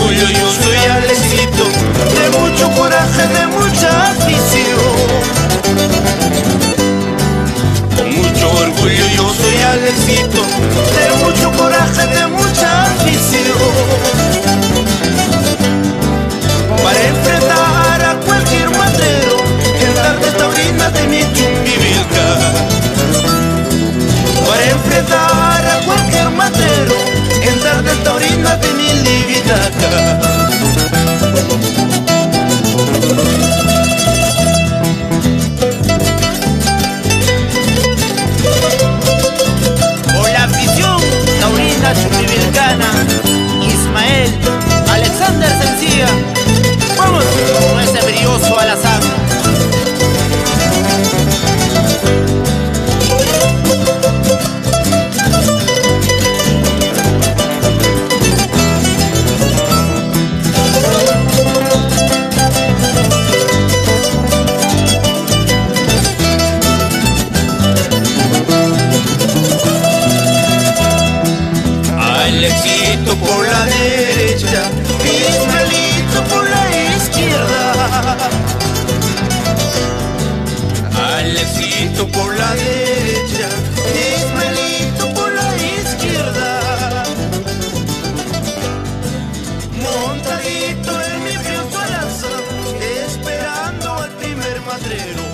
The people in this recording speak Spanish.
orgullo yo soy Alexito, de mucho coraje, de mucha afición. Con mucho orgullo yo soy Alexito, de mucho coraje, de mucha afición. Para enfrentar a cualquier matrero en tardes taurinas de mi Chumbivilca. Para enfrentar a cualquier matrero en tardes taurinas de mi Libitaca. Por la afición taurina chumbivilcana, Ismael Alexander Sencilla, vamos con ese brilloso alazán. Alexito por la derecha, Ismaelito por la izquierda. Alexito por la derecha, Ismaelito por la izquierda. Montadito en mi brioso alazán, esperando al primer matrero.